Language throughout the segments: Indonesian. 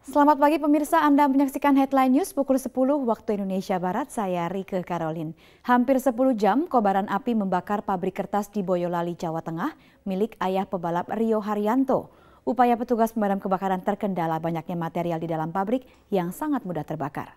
Selamat pagi pemirsa, Anda menyaksikan Headline News pukul 10 waktu Indonesia Barat, saya Rike Karolin. Hampir 10 jam kobaran api membakar pabrik kertas di Boyolali, Jawa Tengah, milik ayah pebalap Rio Haryanto. Upaya petugas pemadam kebakaran terkendala banyaknya material di dalam pabrik yang sangat mudah terbakar.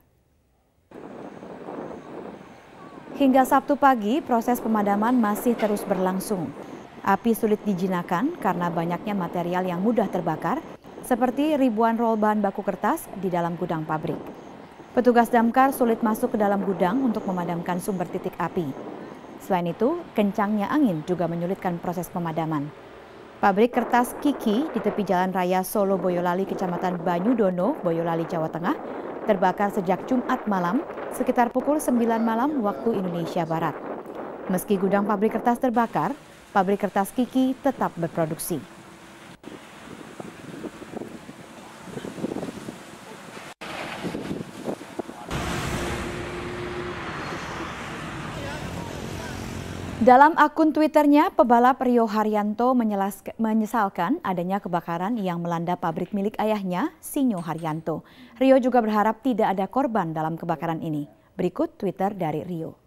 Hingga Sabtu pagi, proses pemadaman masih terus berlangsung. Api sulit dijinakan karena banyaknya material yang mudah terbakar, seperti ribuan rol bahan baku kertas di dalam gudang pabrik. Petugas damkar sulit masuk ke dalam gudang untuk memadamkan sumber titik api. Selain itu, kencangnya angin juga menyulitkan proses pemadaman. Pabrik kertas Kiki di tepi Jalan Raya Solo Boyolali, Kecamatan Banyudono, Boyolali, Jawa Tengah, terbakar sejak Jumat malam sekitar pukul 9 malam waktu Indonesia Barat. Meski gudang pabrik kertas terbakar, pabrik kertas Kiki tetap berproduksi. Dalam akun Twitternya, pebalap Rio Haryanto menyesalkan adanya kebakaran yang melanda pabrik milik ayahnya, Sinyo Haryanto. Rio juga berharap tidak ada korban dalam kebakaran ini. Berikut Twitter dari Rio.